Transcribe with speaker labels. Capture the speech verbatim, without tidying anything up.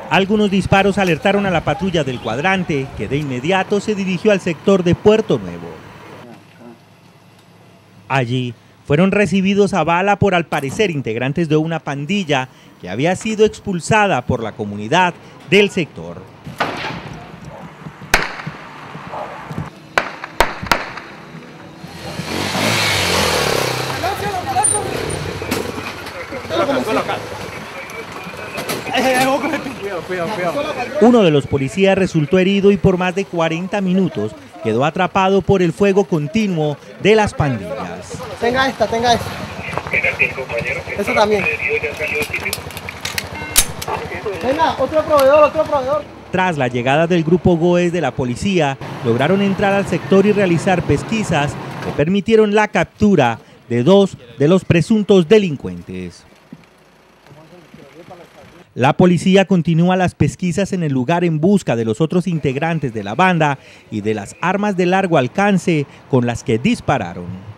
Speaker 1: Algunos disparos alertaron a la patrulla del cuadrante, que de inmediato se dirigió al sector de Puerto Nuevo. Allí fueron recibidos a bala por, al parecer, integrantes de una pandilla que había sido expulsada por la comunidad del sector. Uno de los policías resultó herido y por más de cuarenta minutos quedó atrapado por el fuego continuo de las pandillas.
Speaker 2: Tenga esta, tenga esta. Eso también. Venga, otro proveedor, otro proveedor.
Speaker 1: Tras la llegada del grupo Goes de la policía, lograron entrar al sector y realizar pesquisas que permitieron la captura de dos de los presuntos delincuentes. La policía continúa las pesquisas en el lugar en busca de los otros integrantes de la banda y de las armas de largo alcance con las que dispararon.